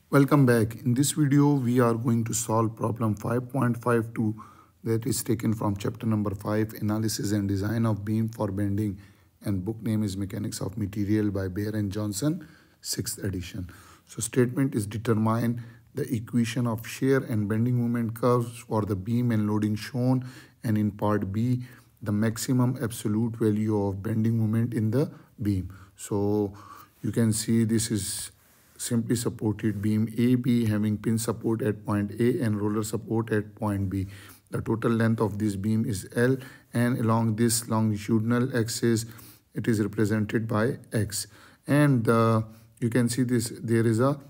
Welcome back. In this video, we are going to solve problem 5.52 that is taken from chapter number 5, Analysis and Design of Beam for Bending, and book name is Mechanics of Material by Beer and Johnston, 6th edition. So statement is determine the equation of shear and bending moment curves for the beam and loading shown, and in part B, the maximum absolute value of bending moment in the beam. So you can see this is simply supported beam AB having pin support at point A and roller support at point B. The total length of this beam is L, and along this longitudinal axis it is represented by X. And you can see this, there is a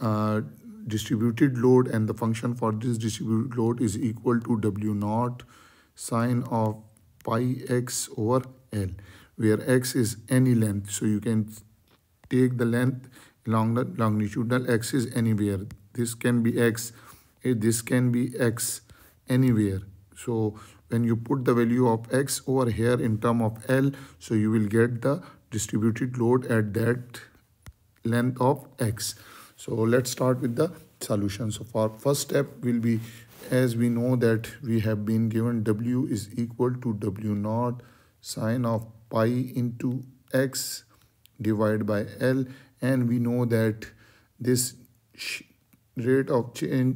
distributed load, and the function for this distributed load is equal to W naught sine of pi X over L, where X is any length. So you can take the length along the longitudinal axis anywhere. This can be X, this can be X anywhere. So when you put the value of X over here in term of L, so you will get the distributed load at that length of X. So let's start with the solution. So for first step will be, as we know that we have been given W is equal to W naught sine of pi into X divided by L, and we know that this rate of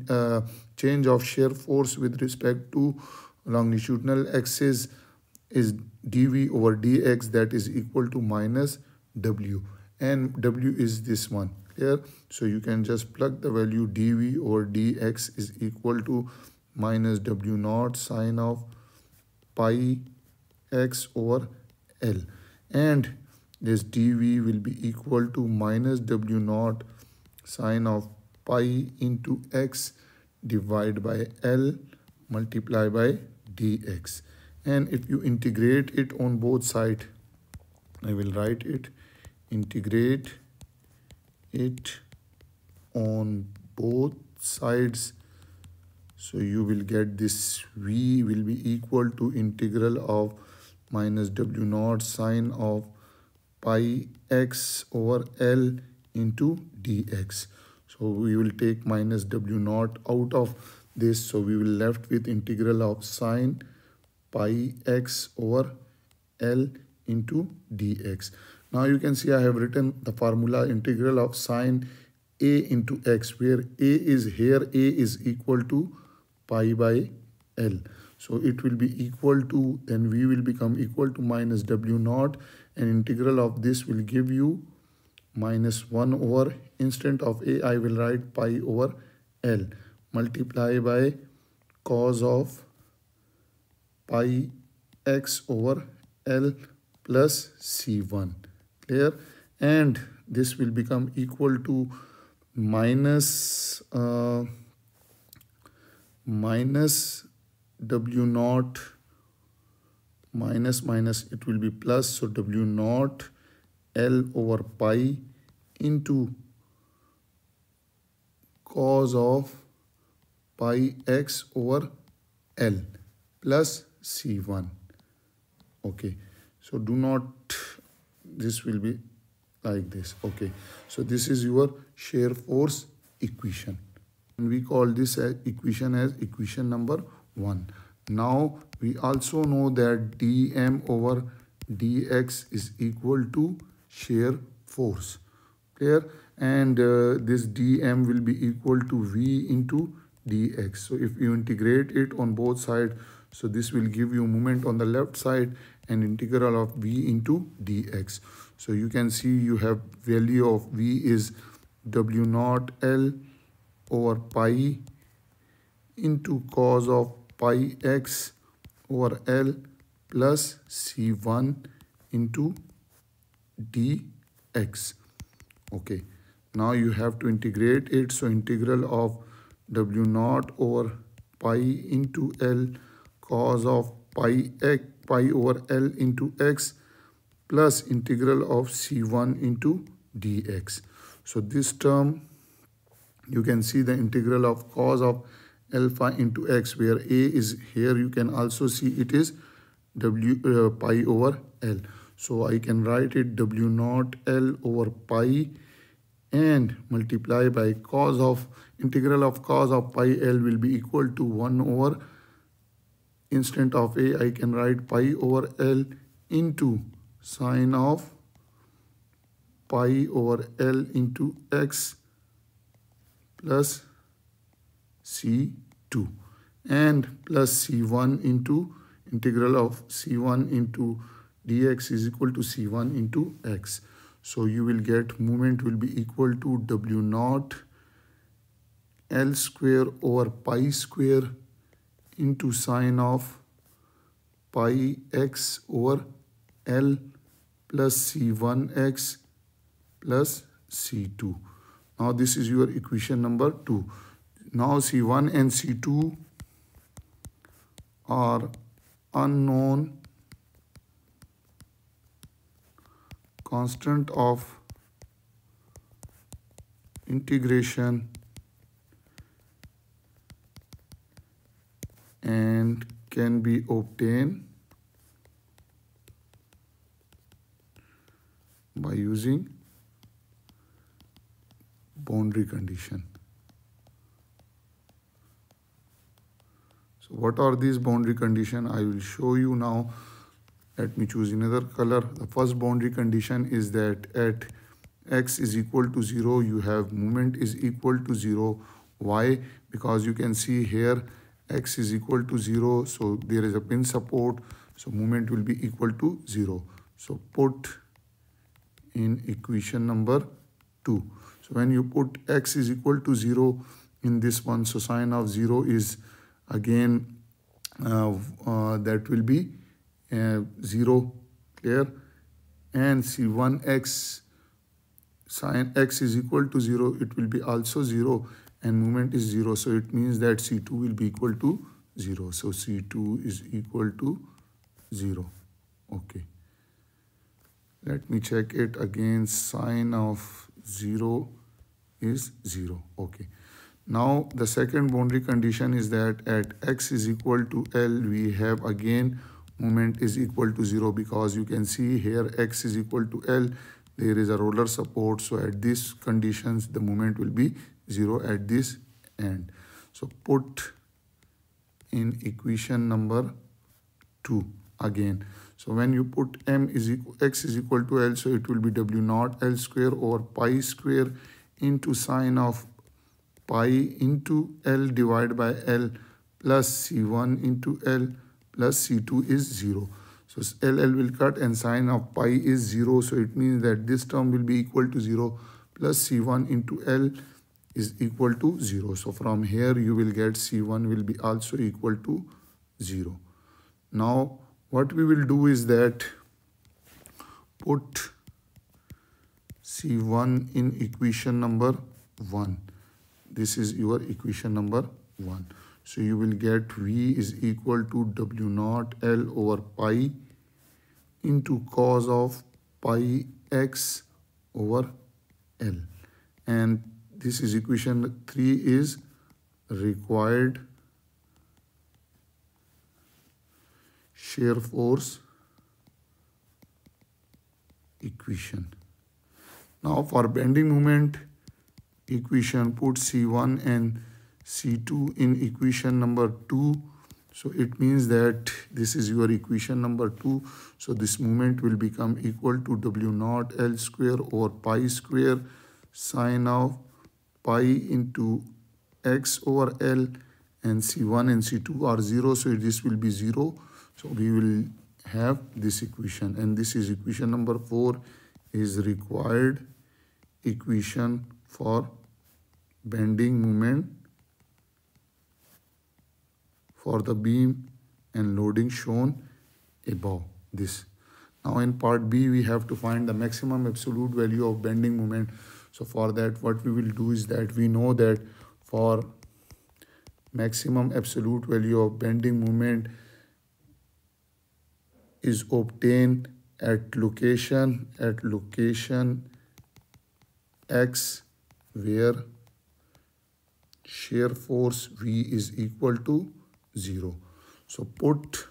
change of shear force with respect to longitudinal axis is dV over dx, that is equal to minus W, and W is this one here. So you can just plug the value dV over dx is equal to minus W naught sine of pi X over L, and this dV will be equal to minus W naught sine of pi into X divided by L multiplied by dx. And if you integrate it on both sides, I will write it, integrate it on both sides. So you will get this V will be equal to integral of minus W naught sine of pi X over L into dx. So we will take minus W naught out of this, so we will left with integral of sine pi X over L into dx. Now you can see I have written the formula integral of sine A into X, where A is here, A is equal to pi by L. So it will be equal to, then V will become equal to minus W naught, and integral of this will give you minus 1 over, instead of A I will write pi over L, multiply by cos of pi X over L plus C1. Clear? And this will become equal to minus W naught minus it will be plus, so W naught L over pi into cos of pi X over L plus C1. Okay, so do not, this will be like this. Okay, so this is your shear force equation, and we call this equation as equation number 1. Now we also know that dm over dx is equal to shear force. Clear? And this dm will be equal to v into dx. So if you integrate it on both sides, so this will give you moment on the left side and integral of v into dx. So you can see you have value of v is W naught L over pi into cos of pi X over L plus C1 into dx. Okay, now you have to integrate it. So integral of W naught over pi into L cos of pi over L into X plus integral of C1 into dx. So this term, you can see the integral of cos of alpha into X, where A is here, you can also see it is pi over L. So I can write it W naught L over pi and multiply by cos of integral of cos of pi L will be equal to 1 over instant of A. I can write pi over L into sine of pi over L into x plus C2 and plus C1 into integral of C1 into dx is equal to C1 into x. So you will get moment will be equal to W naught L square over pi square into sine of pi x over L plus C1x plus C2. Now this is your equation number 2. Now C1 and C2 are unknown constant of integration and can be obtained by using boundary condition. So what are these boundary condition? I will show you now. Let me choose another color. The first boundary condition is that at x is equal to 0, you have moment is equal to 0. Why? Because you can see here x is equal to 0, so there is a pin support, so moment will be equal to 0. So put in equation number 2. So when you put x is equal to 0 in this one, so sine of 0 is again that will be 0, clear, and C1x sine x is equal to 0, it will be also 0 and moment is 0, so it means that C2 will be equal to 0. So C2 is equal to 0. Okay. Let me check it again. Sine of 0 is 0. Okay. Now the second boundary condition is that at x is equal to L, we have again moment is equal to 0, because you can see here x is equal to L, there is a roller support, so at these conditions the moment will be 0 at this end. So put in equation number 2 again. So when you put x is equal to L, so it will be W naught L square over pi square into sine of pi into L divided by L plus C1 into L plus C2 is 0. So LL will cut and sine of pi is 0. So it means that this term will be equal to 0 plus C1 into L is equal to 0. So from here you will get C1 will be also equal to 0. Now what we will do is that put C1 in equation number 1. This is your equation number 1. So you will get V is equal to W naught L over pi into cos of pi x over L. And this is equation 3 is required shear force equation. Now for bending moment equation, put C1 and C2 in equation number 2. So it means that this is your equation number 2. So this moment will become equal to W naught L square over pi square sine of pi into x over L, and C1 and C2 are 0. So this will be 0. So we will have this equation, and this is equation number 4 is required equation for bending moment for the beam and loading shown above this. Now in part B we have to find the maximum absolute value of bending moment. So for that what we will do is that we know that for maximum absolute value of bending moment is obtained at location X, where shear force V is equal to 0. So put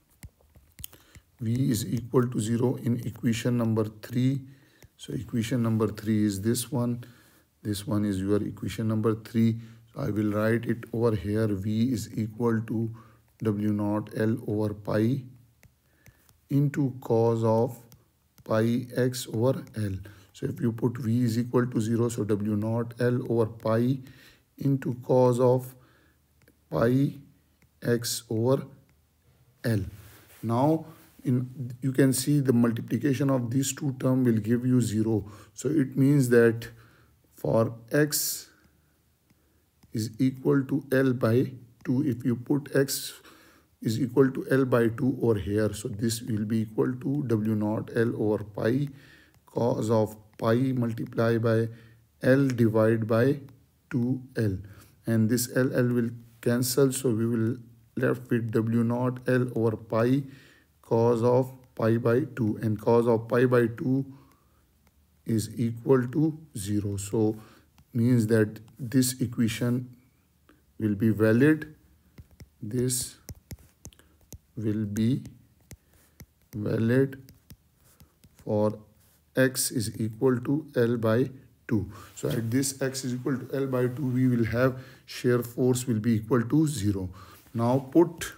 V is equal to 0 in equation number 3. So equation number 3 is this one, This one is your equation number 3. So I will write it over here. V is equal to W naught L over pi into cos of pi x over L. So if you put V is equal to 0, so W naught L over pi into cos of pi x over L. Now you can see the multiplication of these two terms will give you 0. So it means that for x is equal to L by 2, if you put x is equal to L by 2 over here, so this will be equal to W naught L over pi cos of pi multiplied by L divided by 2L. And this L will cancel, so we will left with W naught L over pi cos of pi by 2, and cos of pi by 2 is equal to 0. So means that this equation will be valid. This will be valid for x is equal to L by 2. So at this x is equal to L by 2, we will have shear force will be equal to 0. Now put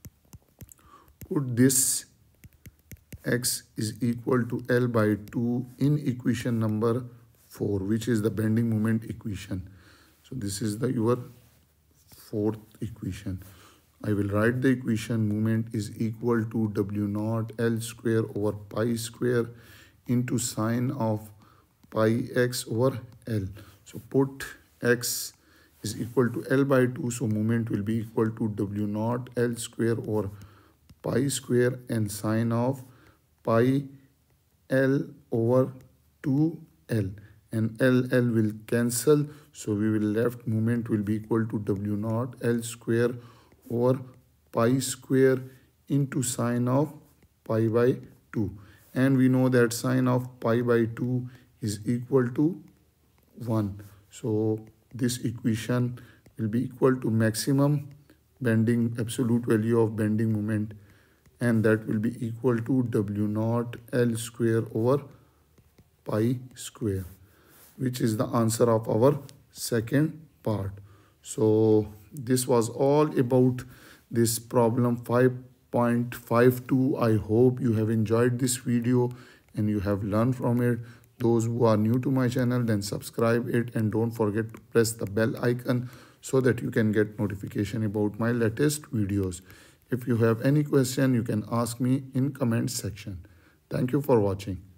this x is equal to L by 2 in equation number 4, which is the bending moment equation. So this is your fourth equation. I will write the equation. Moment is equal to W naught L square over pi square into sine of pi x over L. So put x is equal to L by 2, so moment will be equal to W naught L square over pi square and sine of pi L over 2L, and L will cancel, so we will left moment will be equal to W naught L square over pi square into sine of pi by 2, and we know that sine of pi by 2 is equal to 1. So this equation will be equal to maximum bending absolute value of bending moment, and that will be equal to W naught L square over pi square, which is the answer of our second part. So this was all about this problem 5.52. I hope you have enjoyed this video and you have learned from it. Those who are new to my channel, then subscribe it, and don't forget to press the bell icon so that you can get notification about my latest videos. If you have any question, you can ask me in comment section. Thank you for watching.